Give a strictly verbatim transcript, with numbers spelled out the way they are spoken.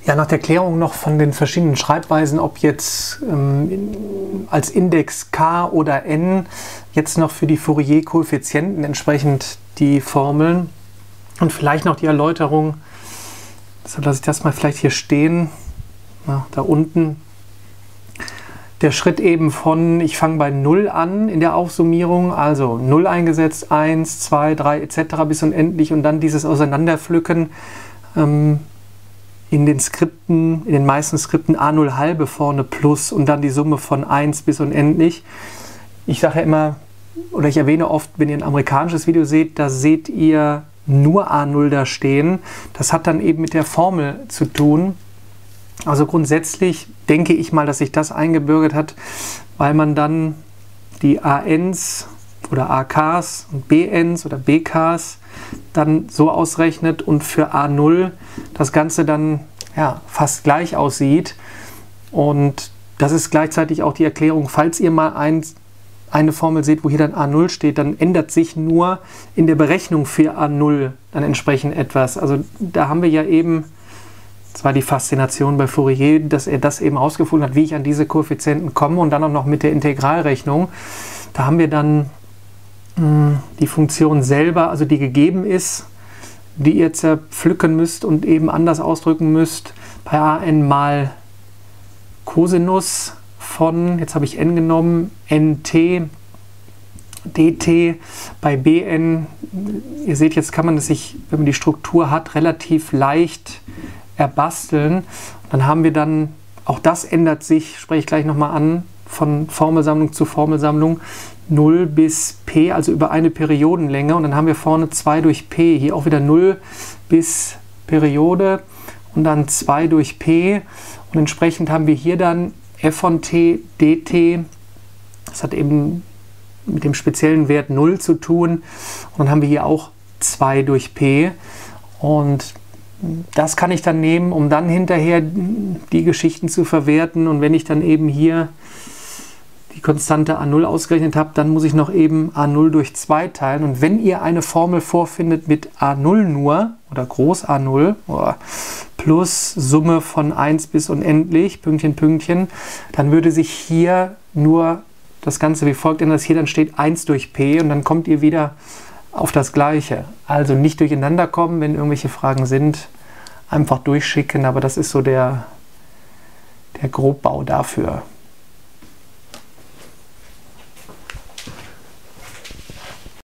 Ja, nach der Klärung noch von den verschiedenen Schreibweisen, ob jetzt ähm, in, als Index K oder N, jetzt noch für die Fourier-Koeffizienten entsprechend die Formeln und vielleicht noch die Erläuterung, so lasse ich das mal vielleicht hier stehen, na, da unten. Der Schritt eben von, ich fange bei null an in der Aufsummierung, also null eingesetzt, eins, zwei, drei et cetera bis unendlich und dann dieses Auseinanderpflücken ähm, in den Skripten, in den meisten Skripten a null halbe vorne plus und dann die Summe von eins bis unendlich. Ich sage ja immer, oder ich erwähne oft, wenn ihr ein amerikanisches Video seht, da seht ihr nur a null da stehen. Das hat dann eben mit der Formel zu tun. Also grundsätzlich denke ich mal, dass sich das eingebürgert hat, weil man dann die A Ns oder A Ks und B Ns oder B Ks dann so ausrechnet und für a null das Ganze dann ja, fast gleich aussieht. Und das ist gleichzeitig auch die Erklärung, falls ihr mal ein, eine Formel seht, wo hier dann a null steht, dann ändert sich nur in der Berechnung für a null dann entsprechend etwas. Also da haben wir ja eben, das war die Faszination bei Fourier, dass er das eben herausgefunden hat, wie ich an diese Koeffizienten komme und dann auch noch mit der Integralrechnung. Da haben wir dann mh, die Funktion selber, also die gegeben ist, die ihr zerpflücken müsst und eben anders ausdrücken müsst, bei a n mal Cosinus von, jetzt habe ich n genommen, nt dt, bei bn, ihr seht, jetzt kann man das sich, wenn man die Struktur hat, relativ leicht erbasteln. Dann haben wir dann, auch das ändert sich, spreche ich gleich nochmal an, von Formelsammlung zu Formelsammlung, null bis p, also über eine Periodenlänge. Und dann haben wir vorne zwei durch p, hier auch wieder null bis Periode und dann zwei durch p. Und entsprechend haben wir hier dann f von t dt, das hat eben mit dem speziellen Wert null zu tun. Und dann haben wir hier auch zwei durch p. Und das kann ich dann nehmen, um dann hinterher die Geschichten zu verwerten. Und wenn ich dann eben hier die Konstante a null ausgerechnet habe, dann muss ich noch eben a null durch zwei teilen. Und wenn ihr eine Formel vorfindet mit a null nur, oder groß a null, oder plus Summe von eins bis unendlich, Pünktchen, Pünktchen, dann würde sich hier nur das Ganze wie folgt ändern, dass hier dann steht eins durch p und dann kommt ihr wieder auf das Gleiche. Also nicht durcheinander kommen, wenn irgendwelche Fragen sind, einfach durchschicken, aber das ist so der, der Grobbau dafür.